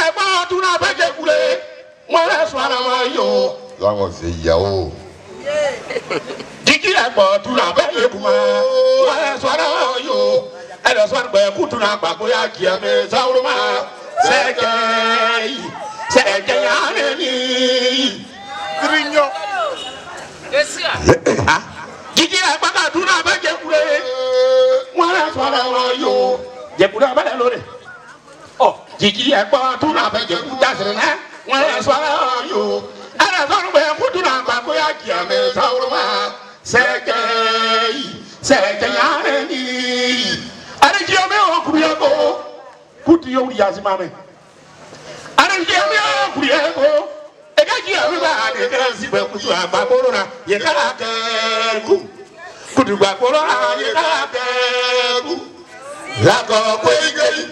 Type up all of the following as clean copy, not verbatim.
la ba tu na ba je kule. Moi la soirée moi yo. Là on c'est yao. Jiki la ba tu na ba je kuma. Moi la soirée yo. Elle soirée ba ku tu na ba ko ya ki me zauruma. C'est que ya ni. Grigno. Jiki la ba ka tu na ba je kule. Moi la soirée yo. Je kula ba la lore. Oh, Jiki la ba tu na ba je ku ta sere na. Moi la soirée yo. Elle soirée ba ku tu na ba ko ya ki me zauruma. C'est que ya ni. Are ki me o ku ya ko. Kuti yo ya zimame. Are ki me o ku ya ko. Ega ki ya ba de ka si ba ku tu ba korona. Ye ka ke ku. Kutu ba korona ye ka ke ku. La ko ko igei.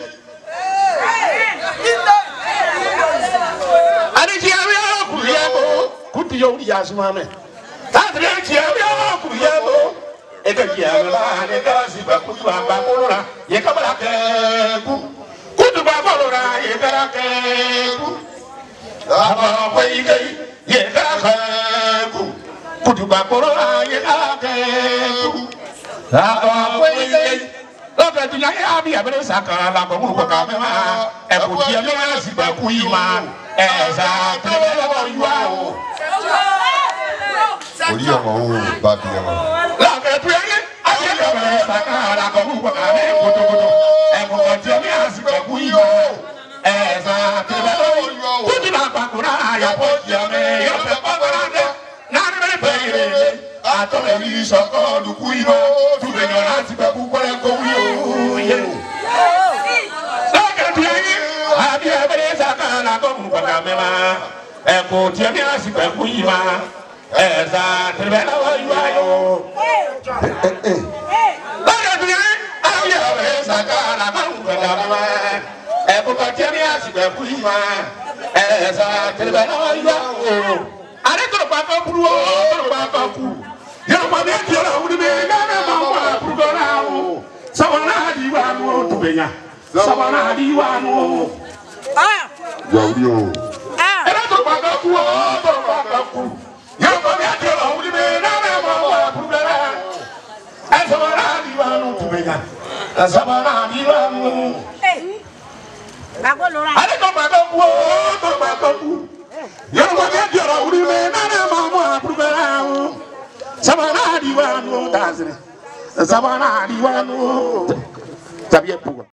Are ki me o ku ya ko. Kuti yo ya zimame. Tadre ki me o ku ya ko. Ega ki ya ba de ka si ba ku tu ba korona. Ye ka ba ke ku. Kutu ba korona ye ka ke ku. La ko igei ye ka ke ku. Kutu ba korona ye ka ke ku. La ko igei. La ka dunya ya bi abere saka la ko mu ko ka me ma. E ku ti me si ba ku yi ma. E za te le wo yuwa o. Ori ọmọ o ba bi ọmọ. La ka tu ye aye yo me saka la ko mu ko ka me kutu kutu. E ku ti me si ba ku yi ma. E za te le wo yuwa o. Kutu ba pa ko na ya po ti me yo pe pa ko na de. Na ni me pe ire. Ato me ni so ko du ku yi mo. Tu be yo na ti ba ku ko le ko wi o. Ye. La ka tu ye abi abere saka la ko mu ko ka me ma. E ku ti me si ba ku yi ma. Eza tribela wa yuayo. Bana dunia abiya eza kala mangwa dama. Eko katiani asibe kuima. Eza tribela wa yuayo. Are to pa ka puru o, to pa ka ku. Yo ma be ti ora udi be na na mangwa puru na o. Sawana di wa no tubenya. Sawana di wa no. Yauri o. Era to pa ka ku o, to pa ka ku. Yo come here to hold me na na mangwa purugara. Asabana diwanu tubega. Asabana diwanu. Bagolora. Ale to bagaku to bagaku. Yo come here to hold me na na mangwa purugara. Sabana diwanu tazre. Sabana diwanu. Tabie puga.